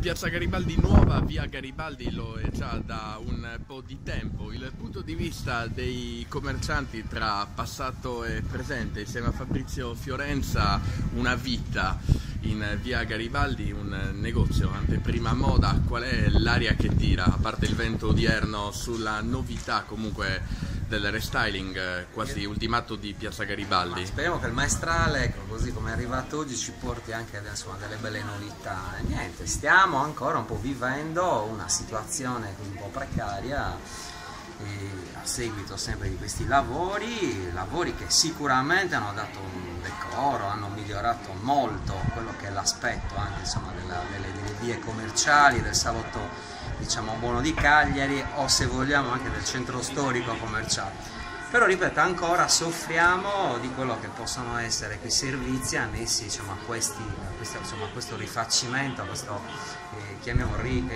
Piazza Garibaldi nuova, via Garibaldi lo è già da un po' di tempo. Il punto di vista dei commercianti tra passato e presente, insieme a Fabrizio Fiorenza, una vita in via Garibaldi, un negozio anteprima moda. Qual è l'aria che tira, a parte il vento odierno, sulla novità comunque del restyling quasi ultimato di Piazza Garibaldi? Ma speriamo che il maestrale, così come è arrivato oggi, ci porti anche insomma, delle belle novità. E niente, stiamo ancora un po' vivendo una situazione un po' precaria a seguito sempre di questi lavori che sicuramente hanno dato un decoro, hanno migliorato molto quello che è l'aspetto anche insomma, delle vie commerciali, del salotto diciamo buono di Cagliari, o se vogliamo anche del centro storico commerciale. Però ripeto, ancora soffriamo di quello che possono essere quei servizi annessi diciamo, a questo rifacimento, a questo chiamiamo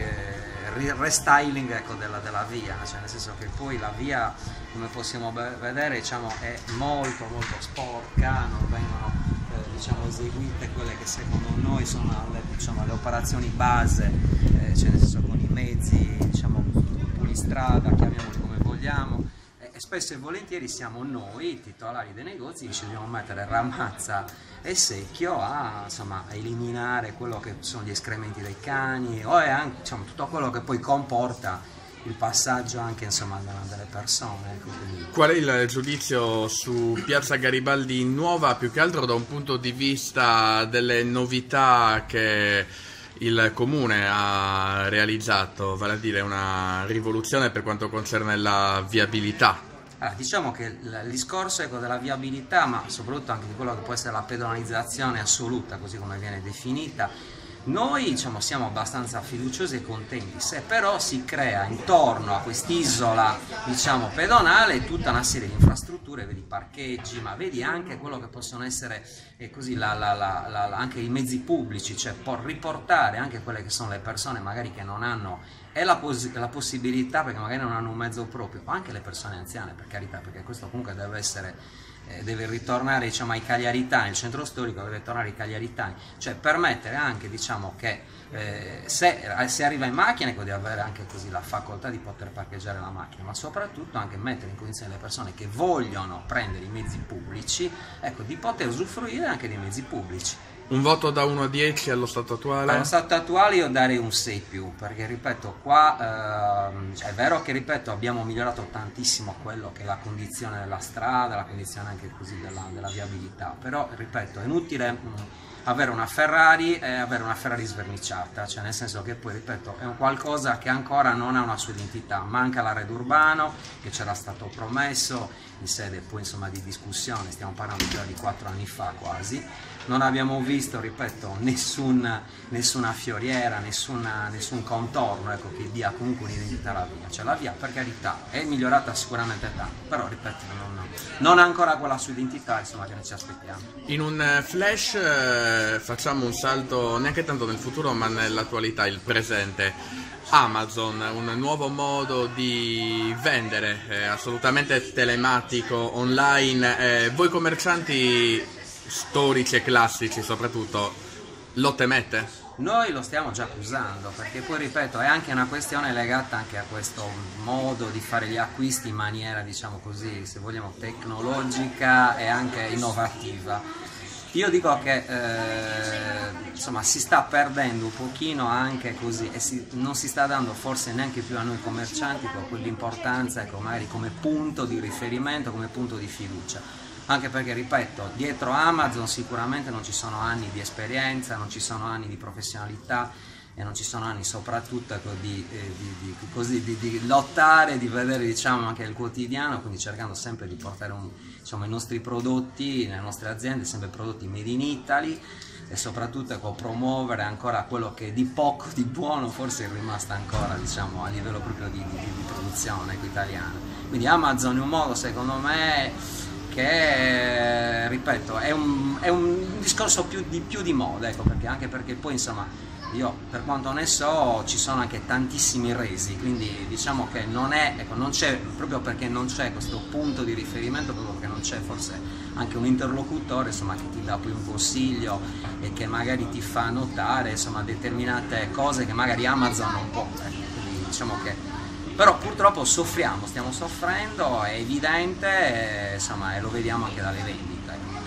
restyling ecco, della via, cioè nel senso che poi la via, come possiamo vedere, diciamo, è molto sporca, non vengono diciamo, eseguite quelle che secondo noi sono le operazioni base, cioè nel senso con i mezzi diciamo, pulistrada, chiamiamoli come vogliamo. E spesso e volentieri siamo noi, i titolari dei negozi, che ci dobbiamo mettere ramazza e secchio a eliminare quello che sono gli escrementi dei cani o anche, diciamo, tutto quello che poi comporta il passaggio anche insomma, delle persone. Ecco, qual è il giudizio su Piazza Garibaldi nuova, più che altro da un punto di vista delle novità che il comune ha realizzato, vale a dire una rivoluzione per quanto concerne la viabilità? Allora, diciamo che il discorso ecco, della viabilità, ma soprattutto anche di quello che può essere la pedonalizzazione assoluta, così come viene definita, noi diciamo, siamo abbastanza fiduciosi e contenti, se però si crea intorno a quest'isola diciamo, pedonale tutta una serie di infrastrutture, vedi parcheggi, ma vedi anche quello che possono essere così, anche i mezzi pubblici, cioè riportare anche quelle che sono le persone magari che non hanno la possibilità, perché magari non hanno un mezzo proprio, anche le persone anziane per carità, perché questo comunque deve ritornare diciamo, ai cagliaritani, il centro storico deve tornare ai cagliaritani, cioè permettere anche diciamo, che se arriva in macchina ecco, di avere anche così la facoltà di poter parcheggiare la macchina, ma soprattutto anche mettere in condizione le persone che vogliono prendere i mezzi pubblici ecco, di poter usufruire anche dei mezzi pubblici. Un voto da 1 a 10 allo stato attuale? Allo stato attuale io darei un 6+, perché ripeto qua è vero che ripeto abbiamo migliorato tantissimo quello che è la condizione della strada, la condizione anche così della viabilità, però ripeto è inutile avere una Ferrari e avere una Ferrari sverniciata, cioè nel senso che poi ripeto è un qualcosa che ancora non ha una sua identità, manca l'arredo urbano che c'era stato promesso in sede poi insomma di discussione, stiamo parlando già di 4 anni fa quasi. Non abbiamo visto, ripeto, nessuna fioriera, nessun contorno ecco, che dia comunque un'identità alla via. Cioè la via, per carità, è migliorata sicuramente tanto, però ripeto, non ha ancora quella sua identità insomma, che noi ci aspettiamo. In un flash facciamo un salto neanche tanto nel futuro ma nell'attualità, il presente. Amazon, un nuovo modo di vendere, assolutamente telematico, online. Voi commercianti storici e classici soprattutto, lo temete? Noi lo stiamo già usando, perché poi ripeto è anche una questione legata anche a questo modo di fare gli acquisti in maniera diciamo così, se vogliamo tecnologica e anche innovativa. Io dico che insomma si sta perdendo un pochino anche così e non si sta dando forse neanche più a noi commercianti quell'importanza ecco, magari come punto di riferimento, come punto di fiducia. Anche perché, ripeto, dietro Amazon sicuramente non ci sono anni di esperienza, non ci sono anni di professionalità e non ci sono anni soprattutto ecco, di lottare, di vedere diciamo, anche il quotidiano, quindi cercando sempre di portare diciamo, i nostri prodotti, le nostre aziende, sempre prodotti made in Italy e soprattutto ecco, promuovere ancora quello che di poco, di buono forse è rimasto ancora diciamo, a livello proprio di produzione ecco, italiana. Quindi Amazon in un modo secondo me che ripeto è un discorso più di moda ecco, anche perché poi insomma io per quanto ne so ci sono anche tantissimi resi, quindi diciamo che non c'è proprio perché non c'è questo punto di riferimento, proprio perché non c'è forse anche un interlocutore, insomma, che ti dà poi un consiglio e che magari ti fa notare, insomma, determinate cose che magari Amazon non può. Quindi diciamo che però purtroppo soffriamo, stiamo soffrendo, è evidente, insomma, e lo vediamo anche dalle vendite.